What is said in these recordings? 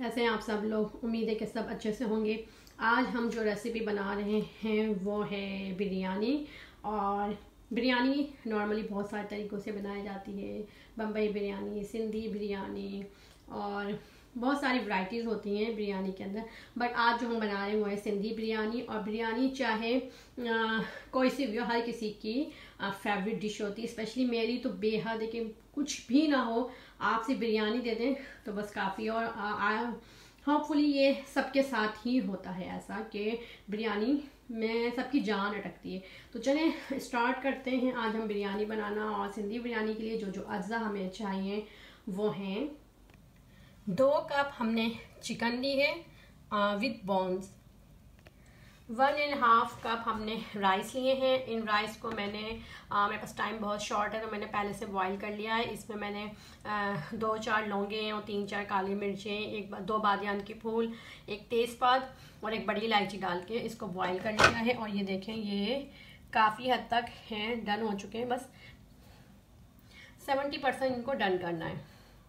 कैसे हैं आप सब लोग। उम्मीद है कि सब अच्छे से होंगे। आज हम जो रेसिपी बना रहे हैं वो है बिरयानी। और बिरयानी नॉर्मली बहुत सारे तरीक़ों से बनाई जाती है। बम्बई बिरयानी, सिंधी बिरयानी और बहुत सारी वैरायटीज़ होती हैं बिरयानी के अंदर। बट आज जो हम बना रहे हैं वो है सिंधी बिरयानी। और बिरयानी चाहे कोई सी भी हो, हर किसी की फेवरेट डिश होती है। स्पेशली मेरी तो बेहद है कि कुछ भी ना हो, आप से बिरयानी दे दें तो बस काफ़ी। और होपफुली ये सबके साथ ही होता है ऐसा कि बिरयानी में सबकी जान अटकती है। तो चलें स्टार्ट करते हैं आज हम बिरयानी बनाना। और सिंधी बिरयानी के लिए जो जो अज्जा हमें चाहिए वो हैं 2 कप हमने चिकन ली है विद बॉन्स। 1.5 कप हमने राइस लिए हैं। इन राइस को मैंने मेरे पास टाइम बहुत शॉर्ट है तो मैंने पहले से बॉईल कर लिया है। इसमें मैंने 2-4 लौंगे और 3-4 काली मिर्चें, 2 बादियान के फूल, 1 तेज़पात और 1 बड़ी इलायची डाल के इसको बॉईल कर लिया है। और ये देखें, ये काफ़ी हद तक हैं, डन हो चुके हैं। बस 70% इनको डन करना है।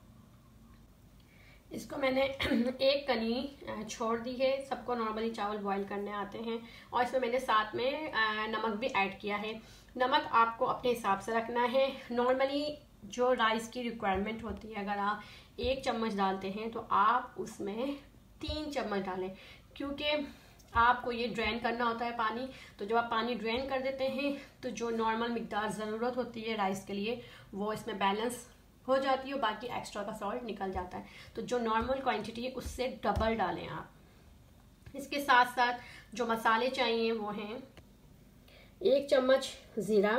इसको मैंने 1 कनी छोड़ दी है। सबको नॉर्मली चावल बॉईल करने आते हैं। और इसमें मैंने साथ में नमक भी ऐड किया है। नमक आपको अपने हिसाब से रखना है। नॉर्मली जो राइस की रिक्वायरमेंट होती है, अगर आप 1 चम्मच डालते हैं तो आप उसमें 3 चम्मच डालें, क्योंकि आपको ये ड्रेन करना होता है पानी। तो जब आप पानी ड्रेन कर देते हैं तो जो नॉर्मल मिकदार ज़रूरत होती है राइस के लिए वो इसमें बैलेंस हो जाती है और बाकी एक्स्ट्रा का सॉल्ट निकल जाता है। तो जो नॉर्मल क्वांटिटी है उससे डबल डालें आप। इसके साथ साथ जो मसाले चाहिए वो हैं 1 चम्मच ज़ीरा,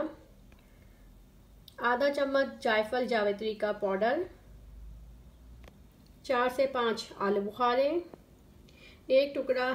आधा चम्मच जायफल जावित्री का पाउडर, 4 से 5 आलू बुखारे, 1 टुकड़ा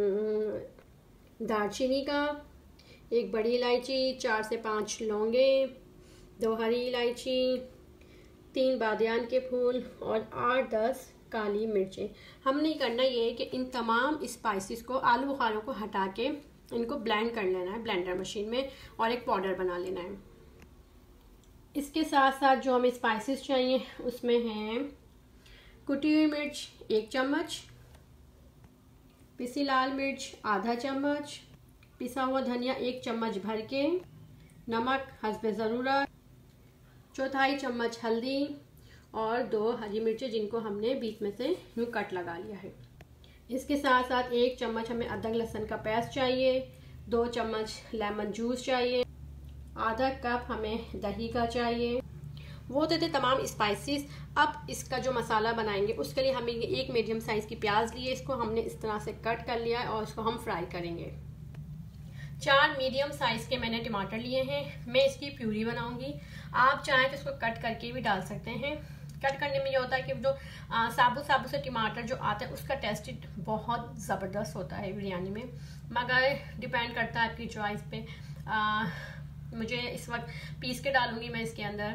दालचीनी का, 1 बड़ी इलायची, 4 से 5 लौंगे, 2 हरी इलायची, 3 बादियान के फूल और 8-10 काली मिर्चें। हमने करना ये है कि इन तमाम स्पाइसेस को, आलू बुखारों को हटा के इनको ब्लेंड कर लेना है ब्लेंडर मशीन में और एक पाउडर बना लेना है। इसके साथ साथ जो हमें स्पाइसेस चाहिए उसमें हैं कुटी हुई मिर्च 1 चम्मच, पिसी लाल मिर्च आधा चम्मच, पिसा हुआ धनिया 1 चम्मच भर के, नमक हस्बे ज़रूरत, 1/4 चम्मच हल्दी और 2 हरी मिर्चें जिनको हमने बीच में से यूँ कट लगा लिया है। इसके साथ साथ 1 चम्मच हमें अदरक लहसुन का पेस्ट चाहिए, 2 चम्मच लेमन जूस चाहिए, आधा कप हमें दही का चाहिए। वो थे तमाम स्पाइसेस। अब इसका जो मसाला बनाएंगे उसके लिए हमें 1 मीडियम साइज़ की प्याज ली है। इसको हमने इस तरह से कट कर लिया है और इसको हम फ्राई करेंगे। 4 मीडियम साइज़ के मैंने टमाटर लिए हैं। मैं इसकी प्यूरी बनाऊंगी। आप चाहें तो इसको कट करके भी डाल सकते हैं। कट करने में ये होता है कि जो साबुत से टमाटर जो आता है उसका टेस्ट बहुत ज़बरदस्त होता है बिरयानी में, मगर डिपेंड करता है आपकी चॉइस पे। मुझे इस वक्त पीस के डालूंगी मैं इसके अंदर।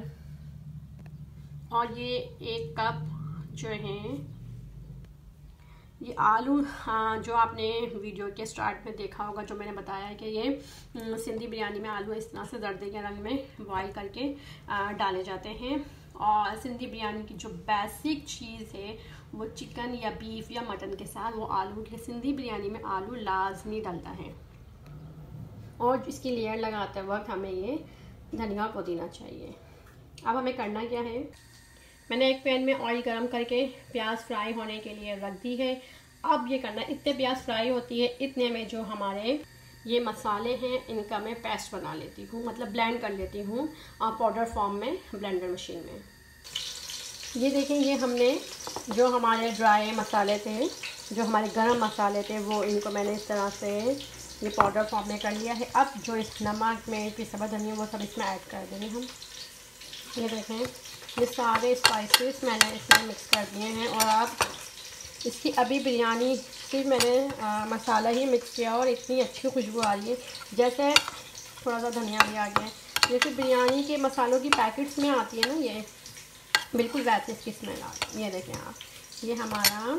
और ये 1 कप जो है ये आलू, जो आपने वीडियो के स्टार्ट में देखा होगा, जो मैंने बताया है कि ये सिंधी बिरयानी में आलू इस तरह से जर्दे के रंग में बॉईल करके डाले जाते हैं। और सिंधी बिरयानी की जो बेसिक चीज़ है वो चिकन या बीफ या मटन के साथ वो आलू के, सिंधी बिरयानी में आलू लाजमी डलता है। और इसकी लेयर लगाते वक्त हमें ये धनिया पुदीना चाहिए। अब हमें करना क्या है, मैंने एक पैन में ऑयल गरम करके प्याज फ्राई होने के लिए रख दी है। अब ये करना है, इतने प्याज फ्राई होती है इतने में जो हमारे ये मसाले हैं इनका मैं पेस्ट बना लेती हूँ, मतलब ब्लेंड कर लेती हूँ पाउडर फॉर्म में ब्लेंडर मशीन में। ये देखें, ये हमने जो हमारे ड्राई मसाले थे, जो हमारे गरम मसाले थे, वो इनको मैंने इस तरह से ये पाउडर फॉर्म में कर लिया है। अब जो इस नमक में पिसा धनिया वो सब इसमें ऐड कर देंगे हम। ये देखें, ये सारे स्पाइसेस मैंने इसमें मिक्स कर दिए हैं। और आप इसकी अभी बिरयानी सिर्फ मैंने मसाला ही मिक्स किया और इतनी अच्छी खुशबू आ रही है, जैसे थोड़ा सा धनिया भी आ गया है, जैसे बिरयानी के मसालों की पैकेट्स में आती है ना, ये बिल्कुल वैसे इसकी स्मेल आ रही है। ये देखें आप, ये हमारा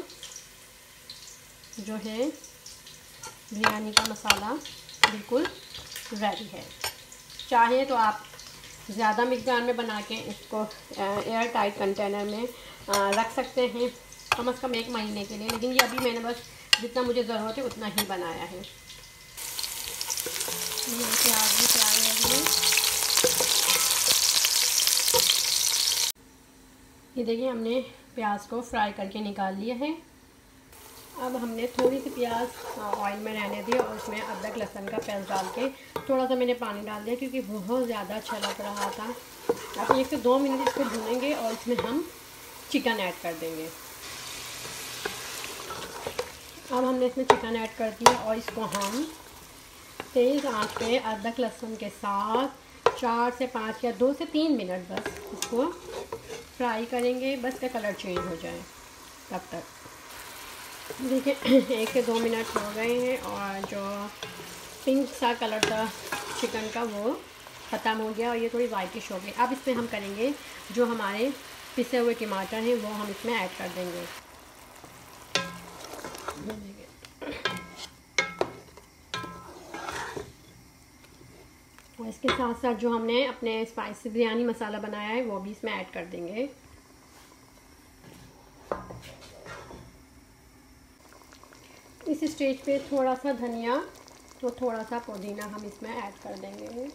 जो है बिरयानी का मसाला बिल्कुल रेडी है। चाहे तो आप ज़्यादा मिकदार में बना के इसको एयर टाइट कंटेनर में रख सकते हैं। कम से कम 1 महीने के लिए, लेकिन ये अभी मैंने बस जितना मुझे ज़रूरत है उतना ही बनाया है। प्याज भी फ्राई हो गई। ये देखिए हमने प्याज को फ्राई करके निकाल लिया है। अब हमने थोड़ी सी प्याज ऑयल में रहने दी और उसमें अदरक लहसुन का पेस्ट डाल के थोड़ा सा मैंने पानी डाल दिया क्योंकि बहुत ज़्यादा अच्छा लग रहा था। अब 1 से 2 मिनट इसको भूनेंगे और इसमें हम चिकन ऐड कर देंगे। अब हमने इसमें चिकन ऐड कर दिया और इसको हम तेज़ आंच पे अदरक लहसुन के साथ 4 से 5 या 2 से 3 मिनट बस इसको फ्राई करेंगे, बस का कलर चेंज हो जाए तब तक। देखिए 1 से 2 मिनट हो गए हैं और जो पिंक सा कलर था चिकन का वो ख़त्म हो गया और ये थोड़ी वाइटिश हो गई। अब इसमें हम करेंगे जो हमारे पिसे हुए टमाटर हैं वो हम इसमें ऐड कर देंगे। और इसके साथ साथ जो हमने अपने स्पाइसी बिरयानी मसाला बनाया है वो भी इसमें ऐड कर देंगे। इस स्टेज पे थोड़ा सा धनिया तो थोड़ा सा पुदीना हम इसमें ऐड कर देंगे।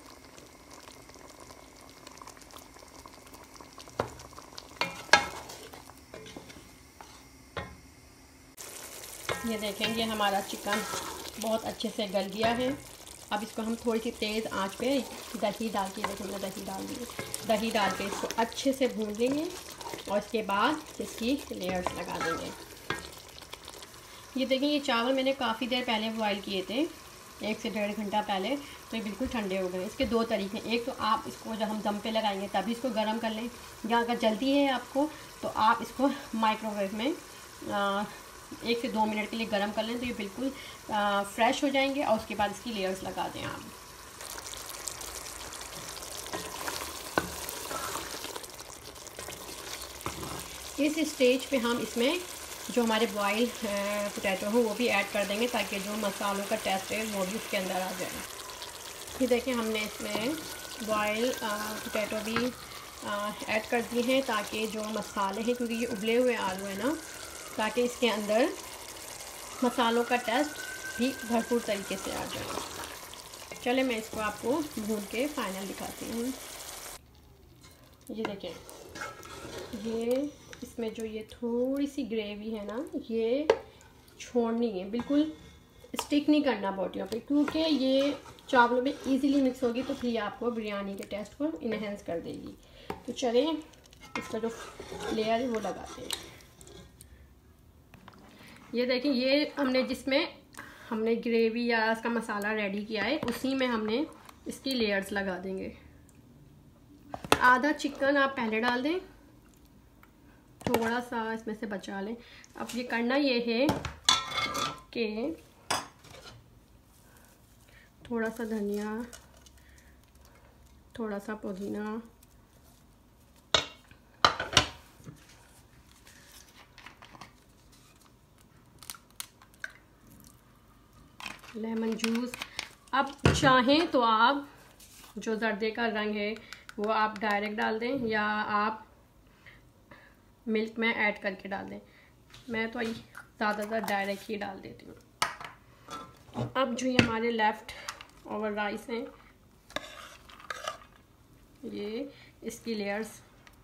ये देखेंगे हमारा चिकन बहुत अच्छे से गल गया है। अब इसको हम थोड़ी सी तेज़ आंच पे दही डाल के, देखिए दही डाल दी, दही डाल के इसको अच्छे से भून लेंगे और इसके बाद इसकी लेयर्स लगा देंगे। ये देखिए ये चावल मैंने काफ़ी देर पहले बॉईल किए थे, 1 से 1.5 घंटा पहले, तो ये बिल्कुल ठंडे हो गए। इसके 2 तरीके, एक तो आप इसको जब हम दम पे लगाएंगे तभी इसको गर्म कर लें, या अगर जल्दी है आपको तो आप इसको माइक्रोवेव में 1 से 2 मिनट के लिए गर्म कर लें तो ये बिल्कुल फ्रेश हो जाएंगे और उसके बाद इसकी लेयर्स लगा दें आप। इस स्टेज पे हम इसमें जो हमारे बॉयल पोटैटो हो वो भी ऐड कर देंगे ताकि जो मसालों का टेस्ट है वो भी उसके अंदर आ जाए। ये देखिए हमने इसमें बॉयल पोटैटो भी ऐड कर दिए हैं ताकि जो मसाले हैं, क्योंकि ये उबले हुए आलू है ना, ताकि इसके अंदर मसालों का टेस्ट भी भरपूर तरीके से आ जाए। चले मैं इसको आपको भून के फाइनल दिखाती हूँ। ये देखें, ये इसमें जो ये थोड़ी सी ग्रेवी है ना, ये छोड़नी है, बिल्कुल स्टिक नहीं करना बोटियों पे, क्योंकि ये चावलों में इजीली मिक्स होगी तो फिर आपको बिरयानी के टेस्ट को इन्हेंस कर देगी। तो चलें इसका जो लेयर है वो लगाते हैं। ये देखिए ये हमने जिसमें हमने ग्रेवी या इसका मसाला रेडी किया है उसी में हमने इसकी लेयर्स लगा देंगे। आधा चिकन आप पहले डाल दें, थोड़ा सा इसमें से बचा लें। अब ये करना ये है कि थोड़ा सा धनिया, थोड़ा सा पुदीना, लेमन जूस। अब चाहें तो आप जो जर्दे का रंग है वो आप डायरेक्ट डाल दें या आप मिल्क में ऐड करके डाल दें। मैं तो ज़्यादातर डायरेक्ट ही डाल देती हूँ। अब जो ये हमारे लेफ़्ट ओवर राइस हैं, ये इसकी लेयर्स,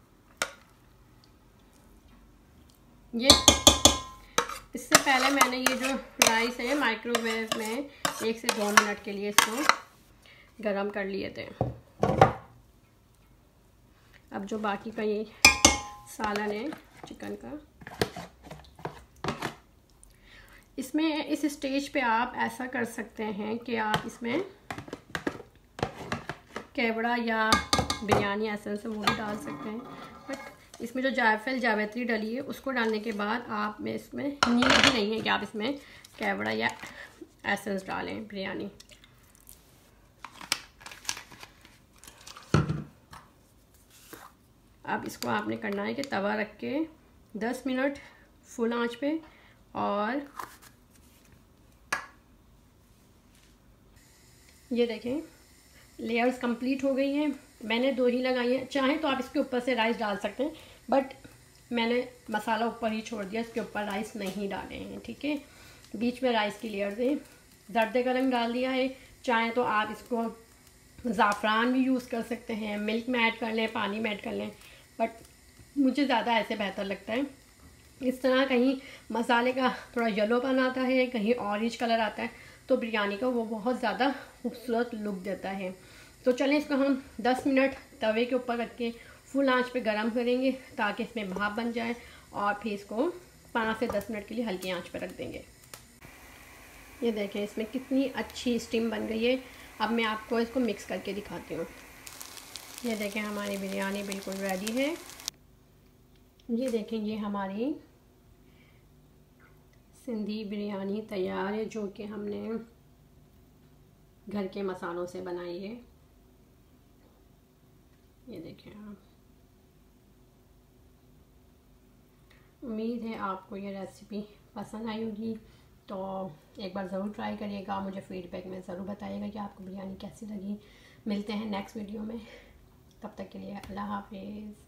ये इससे पहले मैंने ये जो राइस है माइक्रोवेव में 1 से 2 मिनट के लिए इसको गरम कर लिए थे। अब जो बाकी का ये सालन है चिकन का, इसमें इस स्टेज पे आप ऐसा कर सकते हैं कि आप इसमें केवड़ा या बिरयानी एसेंस वो भी डाल सकते हैं, बट इसमें जो जायफल जावित्री डली है उसको डालने के बाद आप में इसमें नीड भी नहीं है कि आप इसमें केवड़ा या एसेंस डालें बिरयानी। अब इसको आपने करना है कि तवा रख के 10 मिनट फुल आंच पे, और ये देखें लेयर्स कंप्लीट हो गई हैं। मैंने 2 ही लगाई हैं, चाहें तो आप इसके ऊपर से राइस डाल सकते हैं, बट मैंने मसाला ऊपर ही छोड़ दिया, इसके ऊपर राइस नहीं डाले हैं, ठीक है। बीच में राइस की लेयर दें। जर्दे का रंग डाल दिया है। चाहें तो आप इसको ज़ाफ़रान भी यूज़ कर सकते हैं, मिल्क में ऐड कर लें, पानी में ऐड कर लें, बट मुझे ज़्यादा ऐसे बेहतर लगता है। इस तरह कहीं मसाले का थोड़ा येलोपन आता है, कहीं ऑरेंज कलर आता है, तो बिरयानी का वो बहुत ज़्यादा खूबसूरत लुक देता है। तो चलें इसको हम 10 मिनट तवे के ऊपर रख के फुल आंच पे गरम करेंगे ताकि इसमें भाप बन जाए, और फिर इसको 5 से 10 मिनट के लिए हल्की आंच पे रख देंगे। ये देखें इसमें कितनी अच्छी स्टीम बन गई है। अब मैं आपको इसको मिक्स करके दिखाती हूँ। ये देखें हमारी बिरयानी बिल्कुल रेडी है। ये देखें ये हमारी सिंधी बिरयानी तैयार है, जो कि हमने घर के मसालों से बनाई है। ये देखें आप। उम्मीद है आपको ये रेसिपी पसंद आई होगी, तो एक बार ज़रूर ट्राई करिएगा। मुझे फ़ीडबैक में ज़रूर बताइएगा कि आपको बिरयानी कैसी लगी। मिलते हैं नेक्स्ट वीडियो में, तब तक के लिए अल्लाह हाफिज़।